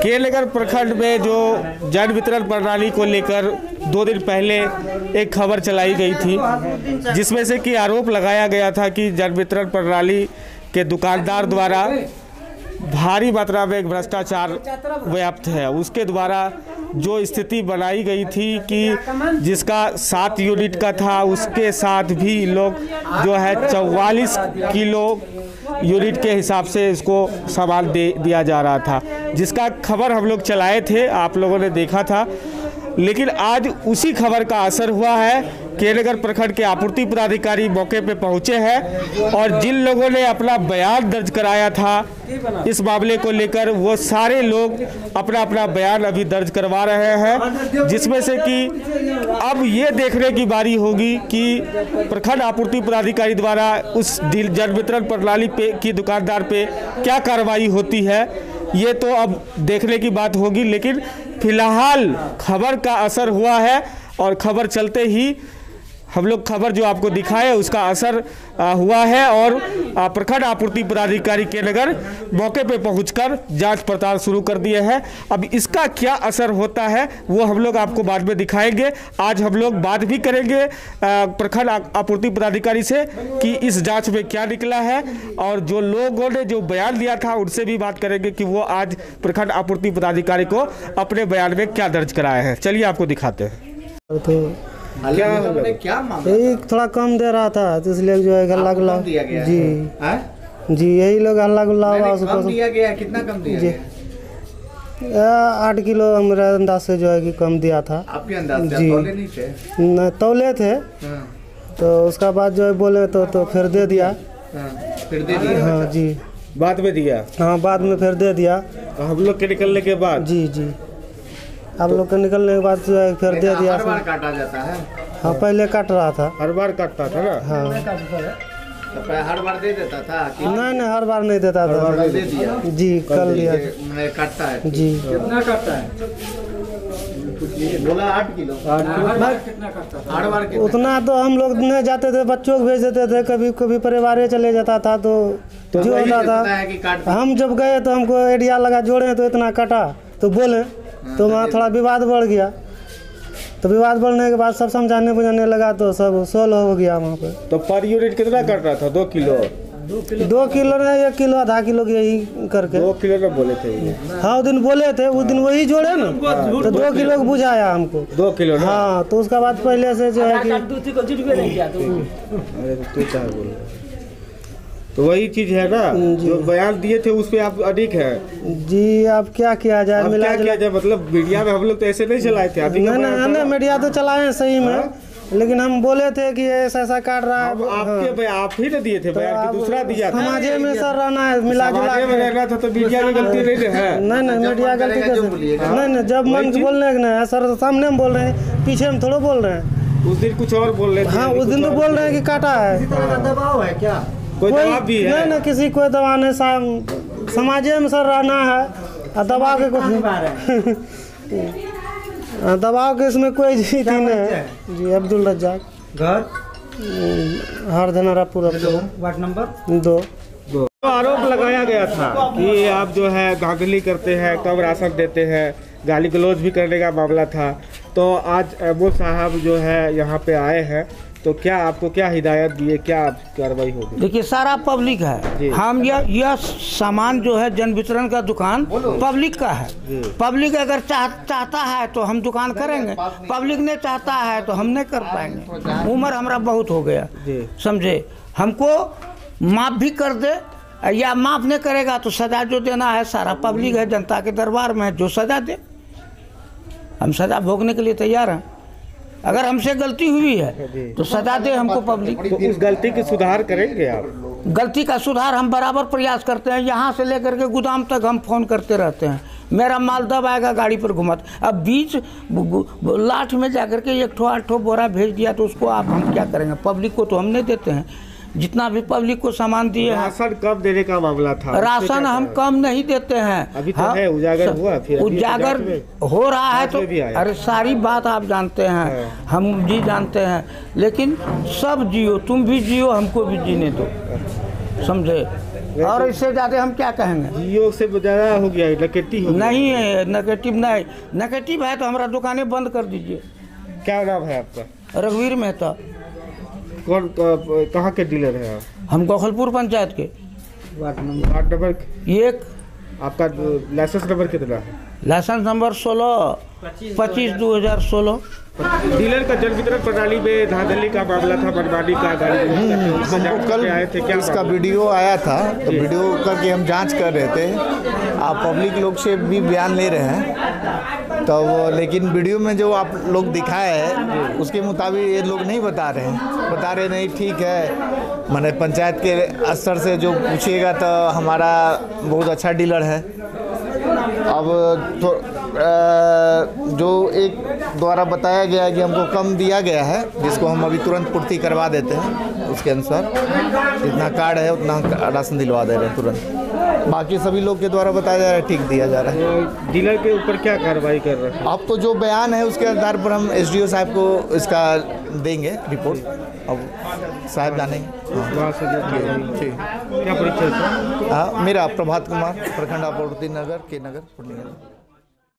केलनगर प्रखंड में जो जन वितरण प्रणाली को लेकर 2 दिन पहले एक खबर चलाई गई थी, जिसमें से कि आरोप लगाया गया था कि जन वितरण प्रणाली के दुकानदार द्वारा भारी मात्रा में भ्रष्टाचार व्याप्त है। उसके द्वारा जो स्थिति बनाई गई थी कि जिसका 7 यूनिट का था, उसके साथ भी लोग जो है 44 किलो यूनिट के हिसाब से इसको सामान दिया जा रहा था, जिसका खबर हम लोग चलाए थे, आप लोगों ने देखा था। लेकिन आज उसी खबर का असर हुआ है। केलनगर प्रखंड के आपूर्ति पदाधिकारी मौके पे पहुंचे हैं और जिन लोगों ने अपना बयान दर्ज कराया था इस मामले को लेकर, वो सारे लोग अपना अपना बयान अभी दर्ज करवा रहे हैं, जिसमें से कि अब ये देखने की बारी होगी कि प्रखंड आपूर्ति पदाधिकारी द्वारा उस जन वितरण प्रणाली पे की दुकानदार पे क्या कार्रवाई होती है। ये तो अब देखने की बात होगी, लेकिन फिलहाल खबर का असर हुआ है और खबर चलते ही हम लोग खबर जो आपको दिखाए उसका असर हुआ है और प्रखंड आपूर्ति पदाधिकारी केलनगर मौके पे पहुंचकर जांच पड़ताल शुरू कर दिए हैं। अब इसका क्या असर होता है वो हम लोग आपको बाद में दिखाएंगे। आज हम लोग बात भी करेंगे प्रखंड आपूर्ति पदाधिकारी से कि इस जांच में क्या निकला है, और जो लोगों ने जो बयान दिया था उनसे भी बात करेंगे कि वो आज प्रखंड आपूर्ति पदाधिकारी को अपने बयान में क्या दर्ज कराए हैं। चलिए आपको दिखाते हैं। तो क्या यही थोड़ा कम दे रहा था, तो इसलिए जो है हल्ला गुल्ला जी यही लोग हल्ला गुल्ला कम दिया गया। कितना कम दिया गया? 8 किलो मेरे अंदाज से जो है कि कम दिया था। आपके अंदाज से? जी तौले नहीं थे? न तौले थे। तो उसका बाद जो है बोले तो फिर दे दिया। फिर दे दिया? हाँ जी, बाद में दिया। हाँ बाद में फिर दे दिया हम लोग के निकलने के बाद। जी जी, आप लोग के निकलने के बाद जो है फिर दे दिया। हर बार काटा जाता है? हाँ पहले काट रहा था। हर बार काटता था ना? हाँ तो हर बार दे देता था कि नहीं हर बार नहीं देता था। दे दिया? जी कल दिया काटता है जी। कितना काटता है? बोला 8 किलो। कितना काटता था? 8 बार उतना तो हम लोग नहीं जाते थे, बच्चों को भेज देते थे, कभी कभी परिवार चले जाता था तो जो होता था। हम जब गए तो हमको एरिया लगा जोड़े तो इतना कटा तो बोले, तो वहाँ थोड़ा विवाद बढ़ गया। तो विवाद बढ़ने के बाद सब समझाने बुझाने लगा तो सब सोल्व हो गया वहाँ पे। तो पर यूनिट कितना कट रहा था? 2 किलो? 2 किलो नहीं, 1 किलो आधा किलो के यही करके। 2 किलो ना बोले थे? हाँ उस दिन बोले थे, उस दिन वही जोड़े ना, तो 2 किलो को बुझाया हमको। 2 किलो ना? हाँ तो उसका बाद पहले से जो है कि अरे तो क्या बोल रहे? तो वही चीज है ना जो बयान दिए थे उस पे आप अडिग है जी। अब क्या किया जाए, क्या किया जाए? मतलब मीडिया में हम लोग तो ऐसे नहीं चलाए थे। नहीं मीडिया तो चलाए हैं सही में, लेकिन हम बोले थे कि ऐसा काट रहा है। आपके आप ही ना दिए थे बयान कि दूसरा दिया था? समाजे में सर रहना है, मिला जुला में रहना था, तो मीडिया में गलती नहीं है? नहीं मीडिया गलती कैसे? नहीं जब मन बोलने नहीं सर, सामने में बोल रहे हैं, पीछे में थोड़ा बोल रहे हैं। उस दिन कुछ और बोल रहे थे। हाँ उस दिन तो बोल रहे हैं कि काटा है। दबाव है क्या? कोई दबाव भी है? नहीं किसी कोई दबाव नहीं, समाजे में सर रहना है। दबाव के कुछ दबाव के इसमें कोई चीज नहीं है जी। अब्दुल रज्जाक, घर हरधनारापुर, वार्ड नंबर 2। तो आरोप लगाया गया था कि आप जो है धांधली करते हैं, कम राशन देते हैं, गाली गलौज भी करने का मामला था। तो आज एमओ साहब जो है यहाँ पे आए हैं, तो क्या आपको क्या हिदायत दिए, क्या कार्रवाई होगी? देखिए सारा पब्लिक है। हम यह सामान जो है जन वितरण का दुकान पब्लिक का है। पब्लिक अगर चाहता है तो हम दुकान करेंगे, पब्लिक नहीं चाहता है तो हम नहीं कर पाएंगे। उम्र हमारा बहुत हो गया, समझे। हमको माफ़ भी कर दे या माफ़ नहीं करेगा तो सज़ा जो देना है सारा पब्लिक है, जनता के दरबार में है, जो सज़ा दे हम सज़ा भोगने के लिए तैयार हैं। अगर हमसे गलती हुई है तो सजा दे हमको पब्लिक। तो उस गलती की सुधार करेंगे आप? गलती का सुधार हम बराबर प्रयास करते हैं। यहाँ से लेकर के गोदाम तक हम फ़ोन करते रहते हैं, मेरा माल दब आएगा गाड़ी पर घुमत। अब बीच लाठ में जाकर के 1-8 बोरा भेज दिया तो उसको आप हम क्या करेंगे? पब्लिक को तो हम नहीं देते हैं। जितना भी पब्लिक को सामान दिए, राशन कम देने का मामला था। राशन हम कम नहीं देते हैं। अभी तो है, उजागर हुआ, फिर उजागर हो रहा है तो अरे सारी बात आप जानते हैं, हम जी जानते हैं, लेकिन सब जियो, तुम भी जियो, हमको भी जीने दो। समझे। और इससे ज़्यादा हम क्या कहेंगे। जियो से ज़्यादा हो गया है, नेगेटिव हो गया। नहीं है नेगेटिव, नहीं नेगेटिव है तो हमारा दुकानें बंद कर दीजिए। क्या नाम है आपका? रघुवीर मेहता। कौन कहाँ के डीलर हैं आप? हम गोखलपुर पंचायत के वार्ड नंबर 1। आपका लाइसेंस नंबर कितना है? Licence number 16/25/2016। डीलर का जन वितरण प्रणाली में धांधली का मामला था, बर्बादी का, गाड़ी हमको कल आए थे, क्या इसका वीडियो आया था, तो वीडियो करके हम जांच कर रहे थे। आप पब्लिक लोग से भी बयान ले रहे हैं, तो लेकिन वीडियो में जो आप लोग दिखाए हैं उसके मुताबिक ये लोग नहीं बता रहे नहीं। ठीक है, मैंने पंचायत के स्तर से जो पूछिएगा तो हमारा बहुत अच्छा डीलर है। अब तो जो एक द्वारा बताया गया है कि हमको कम दिया गया है, जिसको हम अभी तुरंत पूर्ति करवा देते हैं, उसके अनुसार जितना कार्ड है उतना राशन दिलवा दे रहे हैं तुरंत। बाकी सभी लोग के द्वारा बताया जा रहा है ठीक दिया जा रहा है। डीलर के ऊपर क्या कार्रवाई कर रहे हैं? अब तो जो बयान है उसके आधार पर हम SDO साहब को इसका देंगे रिपोर्ट। अब साहब जानेंगे। वहाँ से ठीक। क्या परिचय? हाँ, मेरा प्रभात कुमार, प्रखंड आपूर्ति नगर के नगर पूर्णिया।